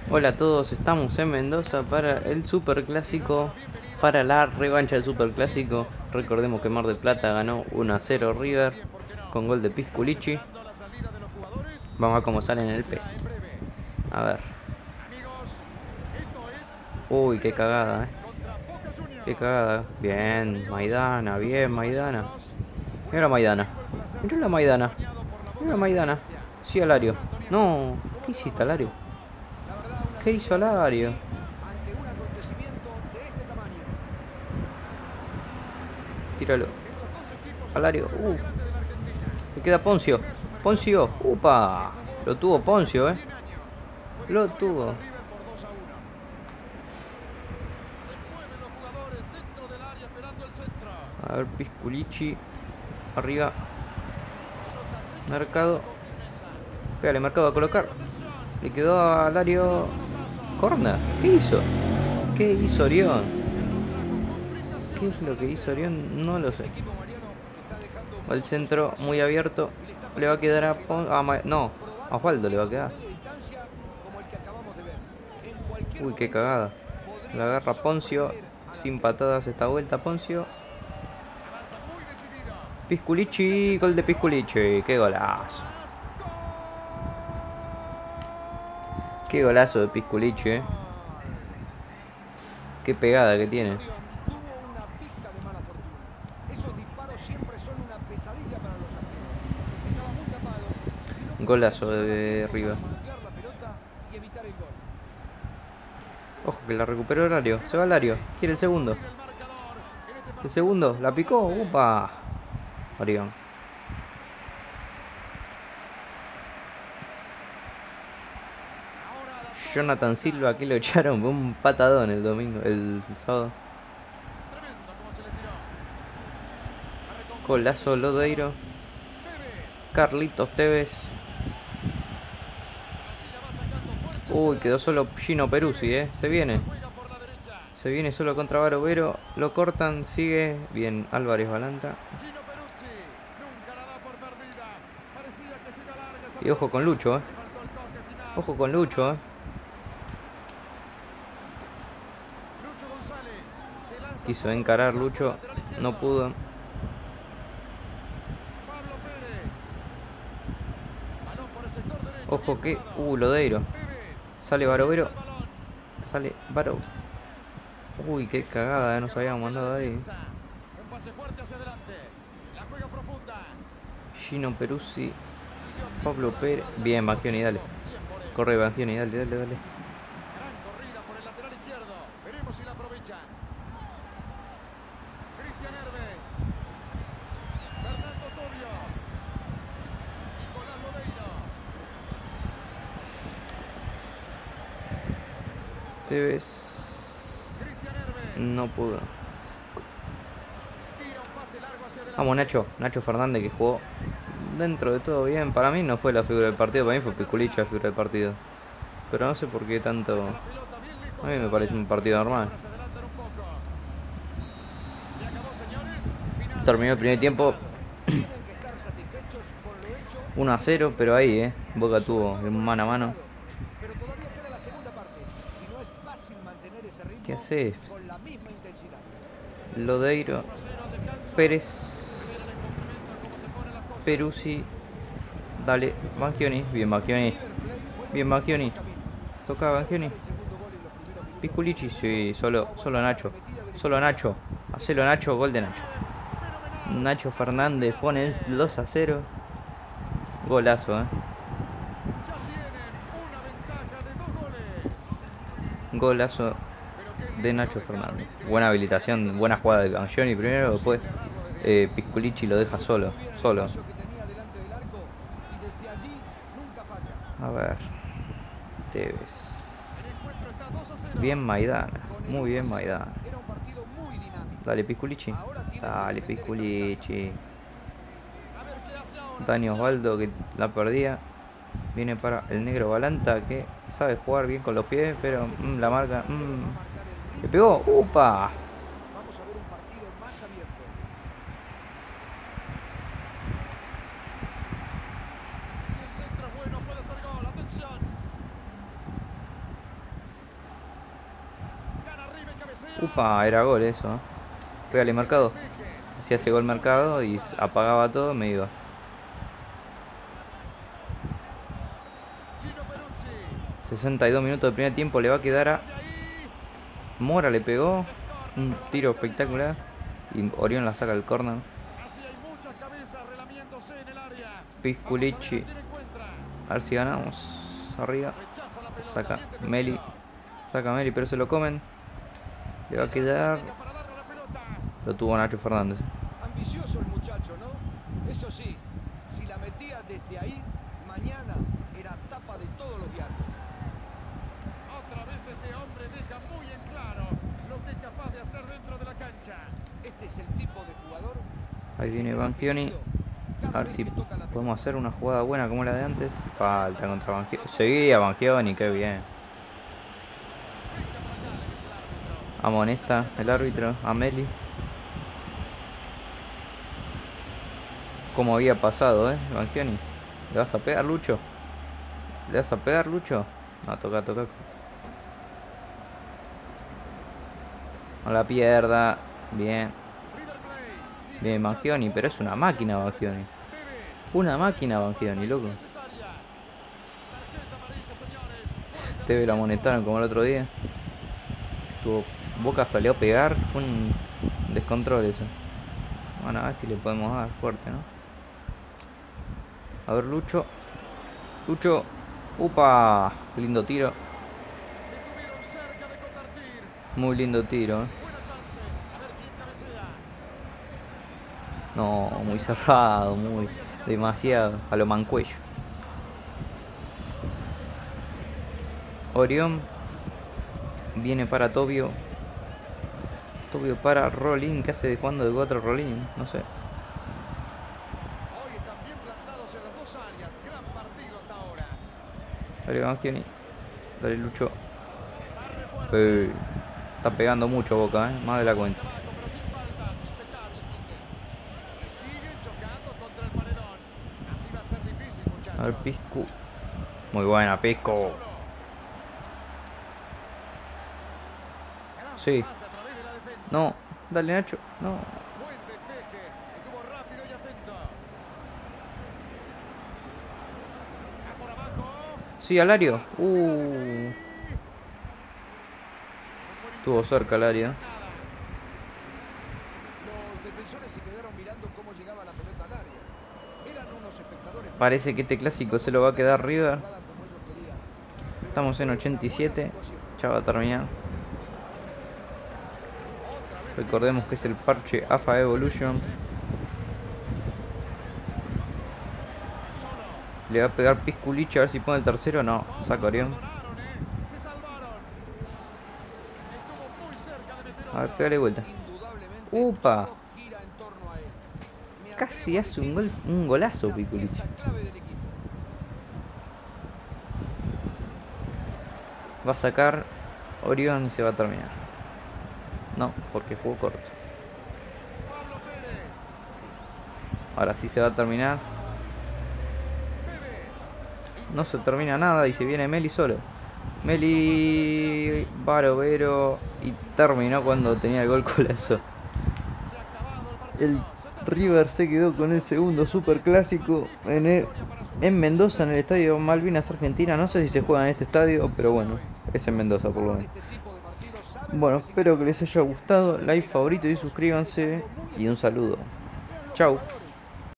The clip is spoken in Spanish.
Hola a todos, estamos en Mendoza para el Superclásico, para la revancha del Superclásico. Recordemos que Mar del Plata ganó 1-0 River con gol de Pisculichi. Vamos a ver cómo sale en el PES. A ver. Uy, qué cagada, Qué cagada. Bien, Maidana, bien, Maidana. Mira la Maidana. Mira la Maidana. Mira la Maidana. Sí, Alario. No, ¿qué hiciste, Alario? ¿Qué hizo Alario? Tíralo. Alario. Le queda Poncio. Poncio. Upa. Lo tuvo Poncio, Lo tuvo. A ver, Pisculichi. Arriba. Mercado. Pégale, Mercado a colocar. Le quedó a Alario. Corner. ¿Qué hizo? ¿Qué hizo Orión? ¿Qué es lo que hizo Orión? No lo sé. El centro muy abierto. Le va a quedar a no, a Osvaldo le va a quedar. Uy, qué cagada. La agarra Poncio. Sin patadas esta vuelta Poncio. Pisculichi, gol de Pisculichi. Qué golazo. Qué golazo de Pisculichi, Qué pegada que tiene. Golazo de River. Ojo que la recuperó Alario. Se va Alario. Quiere el segundo. El segundo. La picó. Upa. Orión. Jonathan Silva, aquí lo echaron. Fue un patadón el domingo. El sábado. Golazo Lodeiro. Carlitos Tevez. Uy, quedó solo Gino Peruzzi, Se viene. Se viene solo contra Barovero. Lo cortan, sigue. Bien, Álvarez Balanta. Y ojo con Lucho, Ojo con Lucho, Quiso encarar Lucho. No pudo. Ojo que. Lodeiro. Sale Barovero. Sale Baro. Uy, qué cagada, nos habíamos mandado ahí. Gino Peruzzi. Pablo Pérez. Bien, Bangioni, dale. Corre, Bangioni, dale, dale, dale. Tevez. No pudo. Vamos, Nacho. Nacho Fernández, que jugó dentro de todo bien. Para mí no fue la figura del partido. Para mí fue Pisculichi la figura del partido. Pero no sé por qué tanto. A mí me parece un partido normal. Terminó el primer tiempo 1-0, pero ahí, Boca tuvo un mano a mano. ¿Qué haces? Lodeiro. Pérez. Peruzzi. Dale, Bangioni. Bien, Bangioni. Bien, Bangioni. Toca Bangioni. Pisculichi, sí, solo Nacho. Solo Nacho. Hacelo Nacho, gol de Nacho. Nacho Fernández pone el 2-0. Golazo, Golazo de Nacho Fernández. Buena habilitación, buena jugada de Bangioni primero, después Pisculichi lo deja solo. A ver. Tevez. Bien Maidana. Muy bien Maidana. Dale, Pisculichi. Dale, Pisculichi. Dani Osvaldo, que la perdía. Viene para el negro Balanta, que sabe jugar bien con los pies, pero la marca. Le pegó. ¡Upa! Upa, era gol eso, ¿eh? Pégale Mercado. Hacía ese gol Mercado y apagaba todo, me iba. 62 minutos de primer tiempo, le va a quedar a Mora, le pegó un tiro espectacular y Orión la saca al córner. Pisculichi, a ver si ganamos. Arriba, saca Meli, pero se lo comen. Le va a quedar. Lo tuvo Nacho Fernández. Ambicioso el muchacho, ¿no? Eso sí, si la metía desde ahí, mañana era tapa de todos los diarios. Otra vez este hombre deja muy en claro lo que es capaz de hacer dentro de la cancha. Este es el tipo de jugador. Ahí viene Banchioni. A ver si podemos hacer una jugada buena como la de antes. Falta contra Banchioni. Seguía Banchioni, qué bien. Amonesta el árbitro, a Meli. Como había pasado, Banchioni. ¿Le vas a pegar, Lucho? ¿Le vas a pegar, Lucho? No, toca. No la pierda. Bien. Bien, Banchioni, pero es una máquina Banchioni. Una máquina Banchioni, loco. Teve la amonestaron como el otro día. Boca salió a pegar. Fue un descontrol eso. Bueno, a ver si le podemos dar fuerte, ¿no? A ver, Lucho. Upa. Lindo tiro. Muy lindo tiro, No, muy cerrado, demasiado. A lo Mancuello. Orión. Viene para Tobio. Tobio para Rolín. ¿Qué hace de cuando de 4 Rolín? No sé. Dale, Banchioni. Dale, Lucho. Está pegando mucho Boca, más de la cuenta. A ver, Piscu. Muy buena, Piscu. Sí. No, dale, Nacho. No. Sí, Alario. Estuvo cerca Alario. Los defensores se quedaron mirando cómo llegaba la pelota al área. Eran unos espectadores. Parece que este clásico se lo va a quedar River. Estamos en 87. Ya va a terminar. Recordemos que es el parche AFA Evolution. Le va a pegar Pisculichi a ver si pone el tercero. No, saca Orión. A ver, pégale vuelta. ¡Upa! Casi hace un golazo Pisculichi. Va a sacar Orión y se va a terminar. No, porque jugó corto. Ahora sí se va a terminar. No se termina nada y se viene Meli solo. Meli, Barovero, y terminó cuando tenía el gol Colazo. El River se quedó con el segundo superclásico en Mendoza, en el estadio Malvinas Argentina. No sé si se juega en este estadio, pero bueno, es en Mendoza por lo menos. Bueno, espero que les haya gustado. Like, favorito y suscríbanse. Y un saludo. Chau.